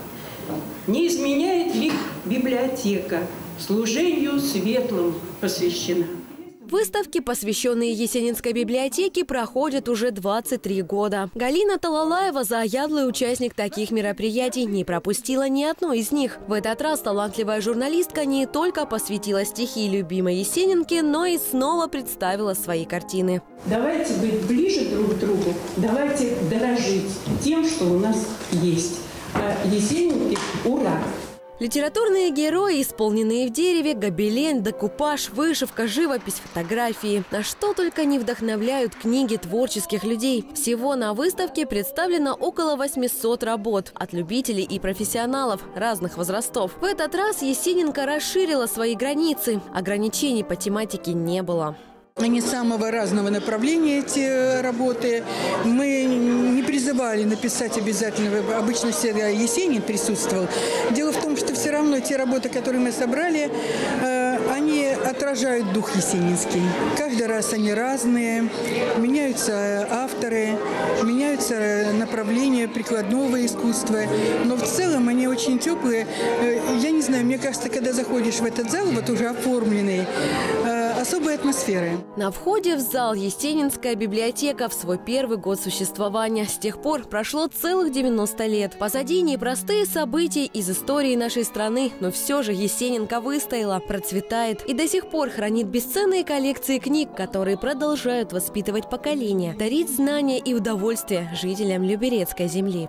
не изменяет лик библиотека, служению светлым посвящена. Выставки, посвященные Есенинской библиотеке, проходят уже двадцать три года. Галина Талалаева, заядлый участник таких мероприятий, не пропустила ни одно из них. В этот раз талантливая журналистка не только посвятила стихи любимой Есенинке, но и снова представила свои картины. Давайте быть ближе друг к другу, давайте дорожить тем, что у нас есть. А Есенинке ура! Литературные герои, исполненные в дереве, гобелен, декупаж, вышивка, живопись, фотографии. На что только не вдохновляют книги творческих людей. Всего на выставке представлено около восьмисот работ от любителей и профессионалов разных возрастов. В этот раз Есенинка расширила свои границы. Ограничений по тематике не было. Они самого разного направления, эти работы. Мы не призывали написать обязательно, обычно всегда Есенин присутствовал. Дело в том, что все равно те работы, которые мы собрали, они отражают дух есенинский. Каждый раз они разные, меняются авторы, меняются направления прикладного искусства. Но в целом они очень теплые. Я не знаю, мне кажется, когда заходишь в этот зал, вот уже оформленный, особой атмосферы. На входе в зал Есенинская библиотека в свой первый год существования. С тех пор прошло целых девяносто лет. Позади непростые события из истории нашей страны, но все же Есенинка выстояла, процветает и до сих пор хранит бесценные коллекции книг, которые продолжают воспитывать поколения, дарить знания и удовольствие жителям Люберецкой земли.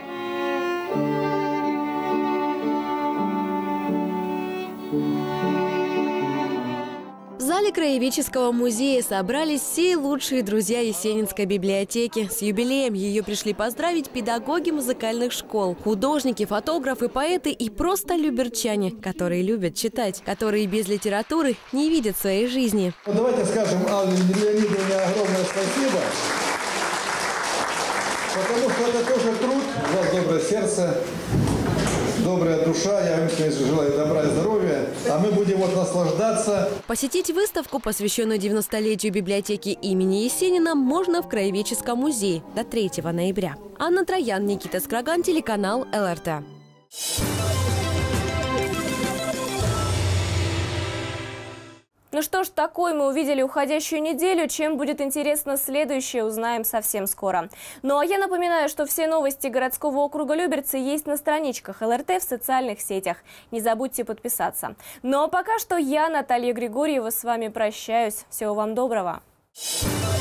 В зале Краеведческого музея собрались все лучшие друзья Есенинской библиотеки. С юбилеем ее пришли поздравить педагоги музыкальных школ, художники, фотографы, поэты и просто люберчане, которые любят читать, которые без литературы не видят своей жизни. Давайте скажем Алле Леонидовне огромное спасибо, потому что это тоже труд сердце, добрая душа. Я им, конечно, желаю добра и здоровья. А мы будем вот наслаждаться. Посетить выставку, посвященную девяностолетию библиотеки имени Есенина, можно в Краеведческом музее до третьего ноября. Анна Троян, Никита Скраган, телеканал эл эр тэ. Ну что ж, такой мы увидели уходящую неделю. Чем будет интересно следующее, узнаем совсем скоро. Ну а я напоминаю, что все новости городского округа Люберцы есть на страничках эл эр тэ в социальных сетях. Не забудьте подписаться. Ну а пока что я, Наталья Григорьева, с вами прощаюсь. Всего вам доброго.